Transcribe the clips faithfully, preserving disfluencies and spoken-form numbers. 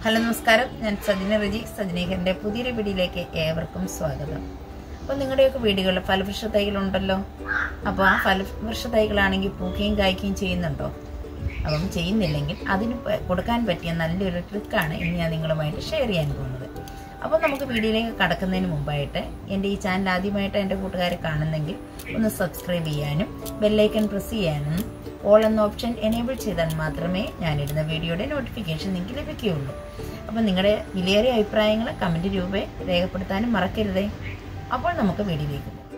Hello നമസ്കാരം, ഞാൻ സജിന റിജി. സജിനീകരൻ്റെ പുതിയൊരു വീഡിയോയിലേക്ക് ഏവർക്കും സ്വാഗതം. അപ്പോൾ നിങ്ങളുടെയൊക്കെ വീടുകളിൽ ഫലവൃക്ഷ തൈകളുണ്ടല്ലോ. അപ്പോൾ ആ ഫലവൃക്ഷ തൈകളാണെങ്കിൽ പൂക്കുകയും കായ്ക്കുകയും ചെയ്യുന്നുണ്ടോ? അപ്പം ചെയ്യുന്നില്ലെങ്കിൽ അതിന് കൊടുക്കാൻ പറ്റിയ നല്ലൊരു ട്രിക്കാണ് ഇനി ഞാൻ നിങ്ങളുമായിട്ട് ഷെയർ ചെയ്യാൻ പോകുന്നത്. അപ്പോൾ നമുക്ക് വീഡിയോയിലേക്ക് കടക്കുന്നതിന് മുമ്പായിട്ട് എൻ്റെ ഈ ചാനൽ ആദ്യമായിട്ട് എൻ്റെ കൂട്ടുകാരെ കാണുന്നെങ്കിൽ ഒന്ന് സബ്സ്ക്രൈബ് ചെയ്യാനും ബെല്ലൈക്കൺ പ്രസ് ചെയ്യാനും ഓൾ എന്ന ഓപ്ഷൻ എനേബിൾ ചെയ്താൽ മാത്രമേ ഞാനിടുന്ന വീഡിയോയുടെ നോട്ടിഫിക്കേഷൻ നിങ്ങൾക്ക് ലഭിക്കുകയുള്ളൂ. അപ്പോൾ നിങ്ങളുടെ വിലയേറിയ അഭിപ്രായങ്ങൾ കമൻറ്റ് രൂപേ രേഖപ്പെടുത്താനും മറക്കരുതേ. അപ്പോൾ നമുക്ക് വീഡിയോയിലേക്ക് പോകാം.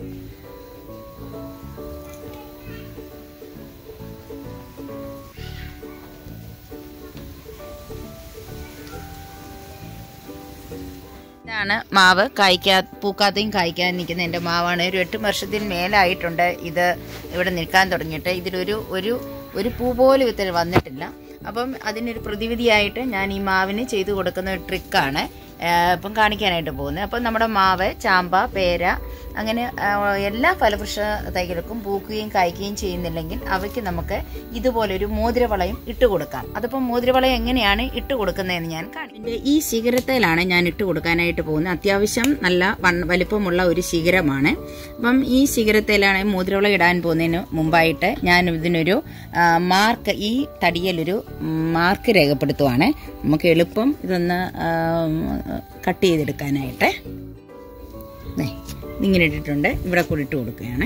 ഇതാണ് മാവ്. കായ്ക്കാ പൂക്കാത്തയും കായ്ക്കാതെ നിൽക്കുന്ന എൻ്റെ മാവാണ്. ഒരു എട്ട് വർഷത്തിന് മേലായിട്ടുണ്ട് ഇത് ഇവിടെ നിൽക്കാൻ തുടങ്ങിയിട്ട്. ഇതിലൊരു ഒരു ഒരു പൂ പോലും ഇത്തിരി വന്നിട്ടില്ല. അപ്പം അതിനൊരു പ്രതിവിധിയായിട്ട് ഞാൻ ഈ മാവിന് ചെയ്തു കൊടുക്കുന്ന ഒരു ട്രിക്കാണ് ഇപ്പം കാണിക്കാനായിട്ട് പോകുന്നത്. അപ്പം നമ്മുടെ മാവ്, ചാമ്പ, പേര, അങ്ങനെ എല്ലാ ഫലവൃക്ഷ തൈകൾക്കും പൂക്കുകയും കായ്ക്കുകയും ചെയ്യുന്നില്ലെങ്കിൽ അവയ്ക്ക് നമുക്ക് ഇതുപോലൊരു മോതിരവളയും ഇട്ട് കൊടുക്കാം. അതിപ്പം മോതിരവളയം എങ്ങനെയാണ് ഇട്ട് കൊടുക്കുന്നതെന്ന് ഞാൻ കാണിക്കും. ഈ ശിഖരത്തിലാണ് ഞാൻ ഇട്ട് കൊടുക്കാനായിട്ട് പോകുന്നത്. അത്യാവശ്യം നല്ല വലിപ്പമുള്ള ഒരു ശിഖരമാണ്. അപ്പം ഈ ശിഖരത്തിലാണ് മോതിരവള ഇടാൻ പോകുന്നതിന് മുമ്പായിട്ട് ഞാൻ ഇതിനൊരു മാർക്ക്, ഈ തടിയിലൊരു മാർക്ക് രേഖപ്പെടുത്തുവാണ്. നമുക്ക് എളുപ്പം ഇതൊന്ന് കട്ട് ചെയ്തെടുക്കാനായിട്ട്. ഇങ്ങനെ ഇട്ടിട്ടുണ്ട്. ഇവിടെ കൂടി ഇട്ട് കൊടുക്കുകയാണ്.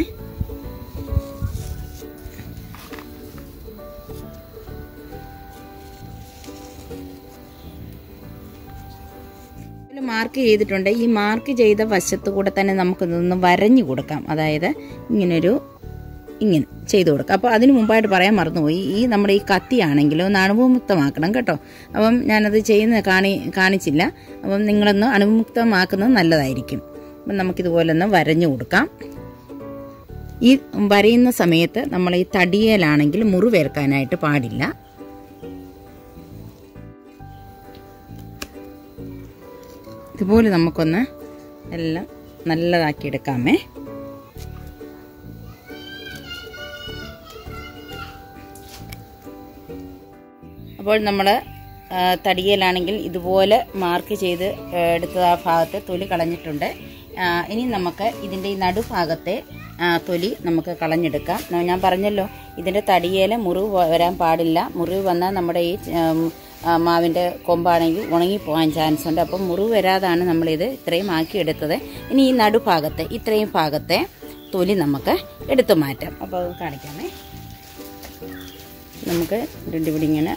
മാർക്ക് ചെയ്തിട്ടുണ്ട്. ഈ മാർക്ക് ചെയ്ത വശത്ത് കൂടെ തന്നെ നമുക്കിതൊന്ന് വരഞ്ഞു കൊടുക്കാം. അതായത് ഇങ്ങനൊരു ഇങ്ങനെ ചെയ്തു കൊടുക്കാം. അപ്പോൾ അതിന് മുമ്പായിട്ട് പറയാൻ മറന്നുപോയി, ഈ നമ്മുടെ ഈ കത്തിയാണെങ്കിൽ ഒന്ന് അണുവിമുക്തമാക്കണം കേട്ടോ. അപ്പം ഞാനത് ചെയ്യുന്ന കാണി കാണിച്ചില്ല അപ്പം നിങ്ങളൊന്ന് അണുവിമുക്തമാക്കുന്നത് നല്ലതായിരിക്കും. അപ്പം നമുക്കിതുപോലെ ഒന്ന് വരഞ്ഞു കൊടുക്കാം. ഈ വരയുന്ന സമയത്ത് നമ്മൾ ഈ തടിയേലാണെങ്കിൽ മുറിവേൽക്കാനായിട്ട് പാടില്ല. ഇതുപോലെ നമുക്കൊന്ന് എല്ലാം നല്ലതാക്കി എടുക്കാമേ. അപ്പോൾ നമ്മൾ തടിയലാണെങ്കിൽ ഇതുപോലെ മാർക്ക് ചെയ്ത് എടുത്ത ആ ഭാഗത്തെ തൊലി കളഞ്ഞിട്ടുണ്ട്. ഇനി നമുക്ക് ഇതിൻ്റെ ഈ നടുഭാഗത്തെ തൊലി നമുക്ക് കളഞ്ഞെടുക്കാം. ഞാൻ പറഞ്ഞല്ലോ, ഇതിൻ്റെ തടിയേല മുറിവ് വരാൻ പാടില്ല. മുറിവ് വന്നാൽ നമ്മുടെ ഈ മാവിൻ്റെ കൊമ്പാണെങ്കിൽ ഉണങ്ങിപ്പോകാൻ ചാൻസ് ഉണ്ട്. അപ്പം മുറിവ് വരാതാണ് നമ്മളിത് ഇത്രയും ആക്കിയെടുത്തത്. ഇനി ഈ നടുഭാഗത്തെ ഇത്രയും ഭാഗത്തെ തൊലി നമുക്ക് എടുത്തു മാറ്റാം. അപ്പോൾ അത് കാണിക്കാമേ. നമുക്ക് രണ്ടിവിടെ ഇങ്ങനെ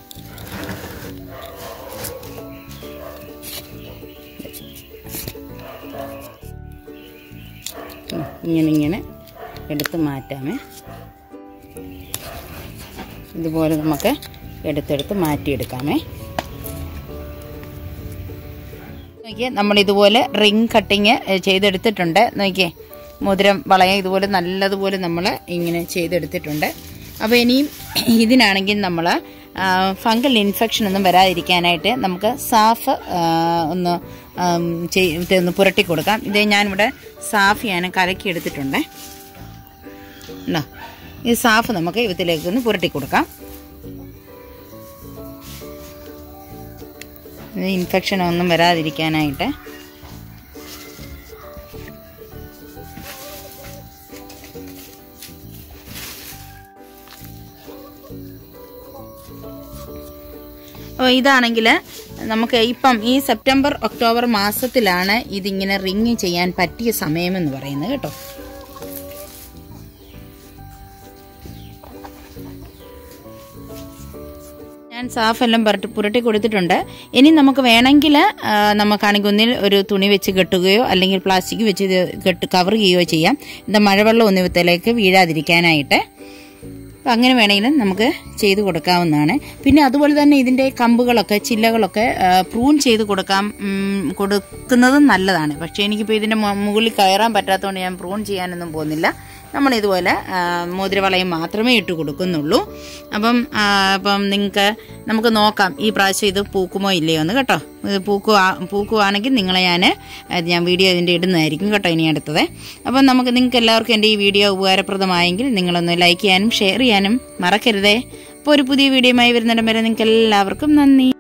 ഇങ്ങനെ ഇങ്ങനെ എടുത്ത് മാറ്റാമേ. ഇതുപോലെ നമുക്ക് എടുത്തെടുത്ത് മാറ്റിയെടുക്കാമേ. നോക്കിയേ, നമ്മളിതുപോലെ റിങ് കട്ടിങ് ചെയ്തെടുത്തിട്ടുണ്ട്. നോക്കിയേ, മോതിരം വളയം ഇതുപോലെ നല്ലതുപോലെ നമ്മൾ ഇങ്ങനെ ചെയ്തെടുത്തിട്ടുണ്ട്. അപ്പോൾ ഇനിയും ഇതിനാണെങ്കിൽ നമ്മൾ ഫംഗൽ ഇൻഫെക്ഷൻ ഒന്നും വരാതിരിക്കാനായിട്ട് നമുക്ക് സാഫ് ഒന്ന് ഒന്ന് പുരട്ടി കൊടുക്കാം. ഇത് ഞാനിവിടെ സാഫ് ഞാൻ കലക്കി എടുത്തിട്ടുണ്ട്. ഉണ്ടോ, ഈ സാഫ് നമുക്ക് ഇതിലേക്ക് ഒന്ന് പുരട്ടി കൊടുക്കാം. ഇൻഫെക്ഷൻ ഒന്നും വരാതിരിക്കാനായിട്ട്. ഇതാണെങ്കിൽ നമുക്ക് ഇപ്പം ഈ സെപ്റ്റംബർ ഒക്ടോബർ മാസത്തിലാണ് ഇതിങ്ങനെ റിങ് ചെയ്യാൻ പറ്റിയ സമയമെന്ന് പറയുന്നത് കേട്ടോ. ഞാൻ സാഫെല്ലാം പുരട്ടി പുരട്ടി കൊടുത്തിട്ടുണ്ട്. ഇനി നമുക്ക് വേണമെങ്കിൽ നമുക്കാണെങ്കിൽ ഒന്നിൽ ഒരു തുണി വെച്ച് കെട്ടുകയോ അല്ലെങ്കിൽ പ്ലാസ്റ്റിക് വെച്ച് കെട്ട് കവർ ചെയ്യുകയോ ചെയ്യാം. എന്താ മഴവെള്ളം ഒന്നിവത്തിലേക്ക് വീഴാതിരിക്കാനായിട്ട്. അപ്പം അങ്ങനെ വേണമെങ്കിലും നമുക്ക് ചെയ്ത് കൊടുക്കാവുന്നതാണ്. പിന്നെ അതുപോലെ തന്നെ ഇതിൻ്റെ കമ്പുകളൊക്കെ ചില്ലകളൊക്കെ പ്രൂൺ ചെയ്ത് കൊടുക്കാം കൊടുക്കുന്നതും നല്ലതാണ്. പക്ഷേ എനിക്കിപ്പോൾ ഇതിൻ്റെ മുകളിൽ കയറാൻ പറ്റാത്തതുകൊണ്ട് ഞാൻ പ്രൂൺ ചെയ്യാനൊന്നും പോകുന്നില്ല. നമ്മളിതുപോലെ മോതിരവളയം മാത്രമേ ഇട്ട് കൊടുക്കുന്നുള്ളൂ. അപ്പം അപ്പം നിങ്ങൾക്ക് നമുക്ക് നോക്കാം ഈ പ്രാവശ്യം ഇത് പൂക്കുമോ ഇല്ലയോ എന്ന് കേട്ടോ. ഇത് പൂക്കുക പൂക്കുവാണെങ്കിൽ നിങ്ങളെ ഞാൻ ഞാൻ വീഡിയോ ഇതിൻ്റെ ഇടുന്നതായിരിക്കും കേട്ടോ ഇനി അടുത്തത്. അപ്പം നമുക്ക് നിങ്ങൾക്ക് എല്ലാവർക്കും എൻ്റെ ഈ വീഡിയോ ഉപകാരപ്രദമായെങ്കിൽ നിങ്ങളൊന്ന് ലൈക്ക് ചെയ്യാനും ഷെയർ ചെയ്യാനും മറക്കരുതേ. അപ്പോൾ ഒരു പുതിയ വീഡിയോയുമായി വരുന്നിടം വരെ നിങ്ങൾക്ക് എല്ലാവർക്കും നന്ദി.